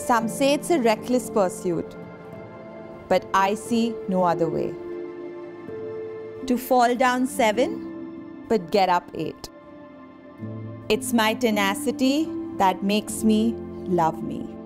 Some say it's a reckless pursuit, but I see no other way. To fall down 7, but get up 8. It's my tenacity that makes me love me.